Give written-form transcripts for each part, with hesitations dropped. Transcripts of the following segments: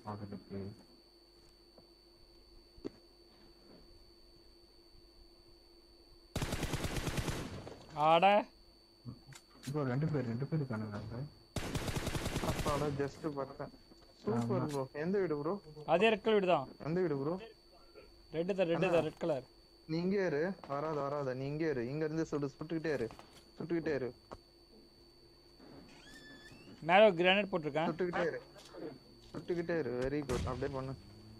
அதுக்கு ஆட ப்ரோ ரெண்டு பேர் இருக்கானுங்க சார். அப்பாடா ஜஸ்ட் பார்த்தேன். Super bro. எந்த வீடு ப்ரோ? அதே ரெட் கலர் வீடு தான். எந்த வீடு ப்ரோ? Red red colour. நீ இங்கே இரு. வராத நீ இங்கே இரு. இங்க இருந்து சுட்டுக்கிட்டே இரு. மேல ஒரு கிரானைட் போட்டுருக்கேன். சுட்டுக்கிட்டே இரு. Very good. அப்படியே பண்ணு.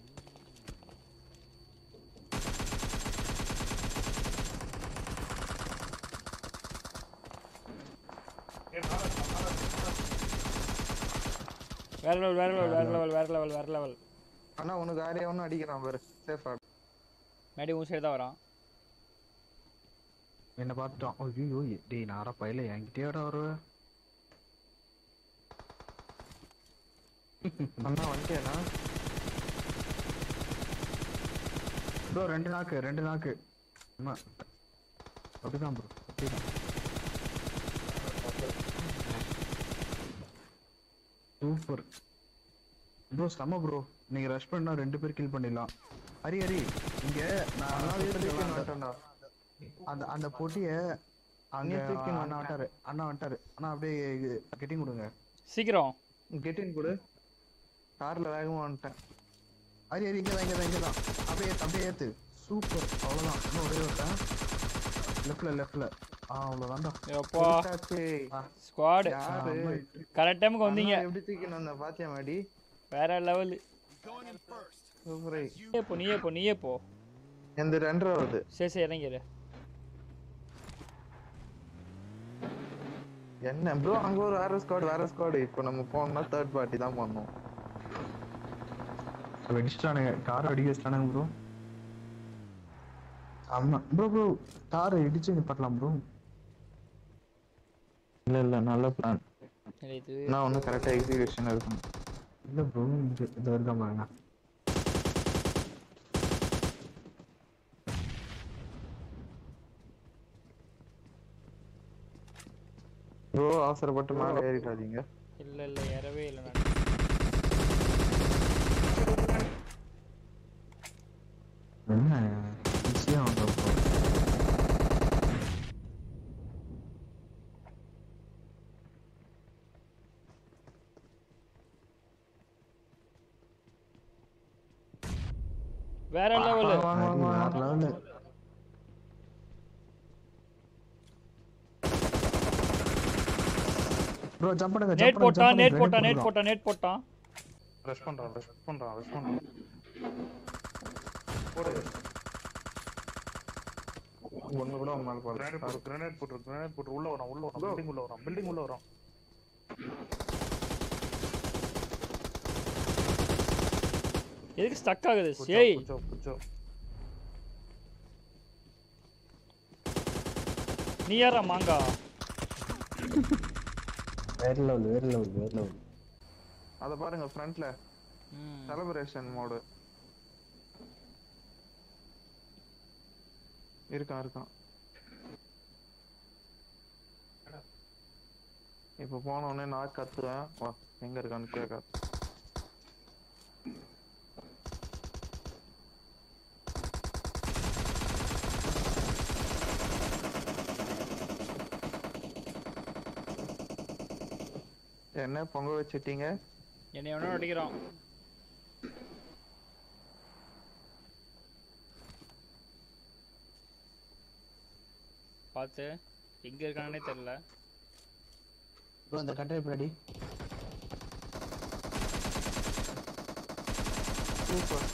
வேற லெவல். அண்ணா உனக்கு யாரையா ஒன்னும் அடிக்கிறான் பாரு. சேஃபா. மேடி உன் சைடு தான் வரான். என்ன பார்த்துட்டான். ஐயோ டேய் நாரா பையில என்கிட்டயோட வருவ. அண்ணா வந்துட்டேனா ப்ரோ? ரெண்டு நாக்கு. அம்மா அப்படிதான் ப்ரோ. Super bro. செம்ம ப்ரோ. நீங்க ரஷ் பண்ணா 2 பேர் கில் பண்ணிடலாம். ஹரி இங்க நான் அந்த போட்டிய அங்க அண்ணா வந்துட்டாரு. அண்ணா அப்படியே கெட்டிங் கொடுங்க சீக்கிரம். கெட்டிங் கொடு. கார்ல வேகமா வந்துட்டேன். ஹரி இங்கதான். அப்படியே ஏத்து. சூப்பர். அவ்வளவுதான். இன்னும் ஒரே ஒருத்தன் லெஃப்ட்ல. அவ்வளவுதான்டா. எப்பா ஸ்குவாட் கரெக்ட் டைமுக்கு வந்தீங்க. எப்படி தூக்கிட்டு வந்த பாத்தியா மாடி? வேற லெவல். சூப்பர். நீயே போ. எந்த 2வது? சரி இறங்கிரு. என்ன ப்ரோ அங்க ஒரு வேற ஸ்குவாட். இப்போ நம்ம போனோம்னா 3rd பார்ட்டி தான் பண்ணோம். வெடிச்சிட்டானுங்க. கார் அடிக்க வச்சிட்டானுங்க ப்ரோ. ஆமா ப்ரோ கார் இடிச்சு நிப்பாட்டலாம் ப்ரோ. இல்ல நல்ல பிளான். நான் ஒன்னும் கரெக்டா எக்ஸிகியூஷன் இருக்கும். இல்ல ப்ரோ இது வருதா பாருங்க. ப்ரோ அவசரப்பட்டு மேல ஏறிடாதீங்க. இல்ல ஏறவே இல்ல. நான் என்ன ஈஸியா வந்து ப்ரோ. வேற லெவல். ப்ரோ ஜம்ப் பண்ணுங்க. நேட் போட்டான். ரஷ் பண்றான். போடு. ஒண்ணு கூட மேல போற. கிரேனேட் போட்டு உள்ள வரான். பில்டிங் உள்ள வரான். எதுக்கு ஸ்டக் ஆகுது? ஏய் புச்சோ. நீ யாரா மாங்கா? வேற லெவல். அத பாருங்க ஃப்ரண்ட்ல. செலிப்ரேஷன் மோட் இருக்கான். இப்ப போன உடனே நான் கத்துவேன். வா எங்க இருக்கான்னு கேட்க. என்ன பொங்க வச்சிட்டீங்க? என்னை எவனோ அடிக்கிறான். பாத்து எங்க இருக்கானே தெரியல. ப்ரோ அந்த கண்டெய்னர் பின்னாடி. சூப்பர்.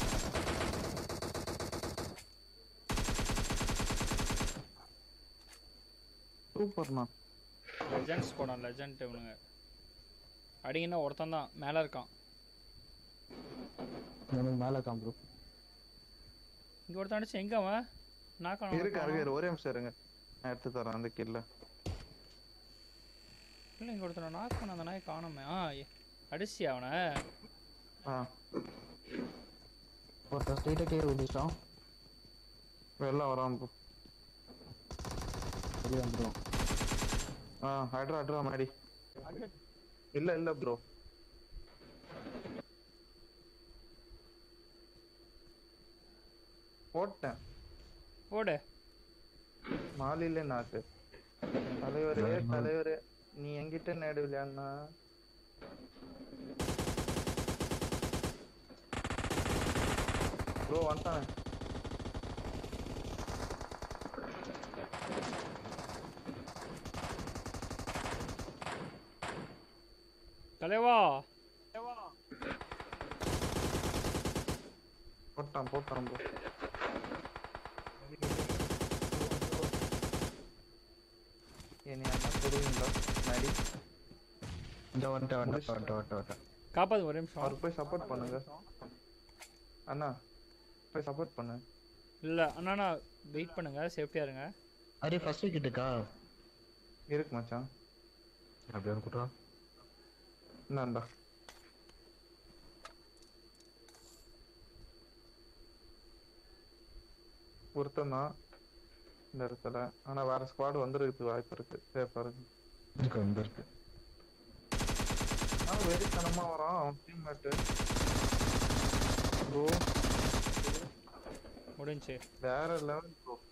சூப்பர்ண்ணா. லெஜெண்ட்ஸ் போடான். லெஜெண்ட் இவனுங்க அடிங்கன்னா ஒருத்தன் தான் மேல இருக்கான். மேல இருக்கான் ப்ரோ. இங்க ஒருத்தன் அடிச்சு எங்க அவன்? இருக்கு ஒரே நிமிஷம் இருங்க. நான் எடுத்து தரேன் அந்த கில்ல. இல்ல இங்க ஒருத்தன் நாக் பண்ண அந்த நாய் காணோமே. அடிச்சி அவனை. ஒருத்தன் ஸ்ட்ரைட்டா கீழ விழுந்துட்டான். வெளில வரான் ப்ரோ. வெளிய வந்துரும். அட்ரா மாடி. இல்ல ப்ரோ. போட்டேன் ஓடு. மாலில நாக்கு. தலைவரே தலைவரே நீ என்கிட்ட நேடு விளையாடுனா ப்ரோ வந்துட்டானே. தலைவா போட்டான் போட்டான் ப்ரோ. என்னை அண்ணா போடுவீங்களா நடி? இந்த வந்துட்டேன். காப்பாது ஒரு நிமிஷம். அவருக்கு போய் சப்போர்ட் பண்ணுங்க அண்ணா. போய் சப்போர்ட் பண்ணு. இல்லை அண்ணா வெயிட் பண்ணுங்க, சேஃப்டியாக இருங்க. அரே ஃபர்ஸ்ட் விக்கெட் இருக்கா? இருக்கு மச்சான். அப்படியே குட்றா. என்னண்டா ஒருத்தன் தான் இந்த இடத்துல. ஆனா வேற ஸ்குவாட் வந்துருக்கு வாய்ப்பு இருக்கு. சேஃபா இருக்கு. இருக்கு. வெறித்தனமா வரான் அவன் டீம்மேட்டு. ப்ரோ முடிஞ்சு வேற லெவல் ப்ரோ.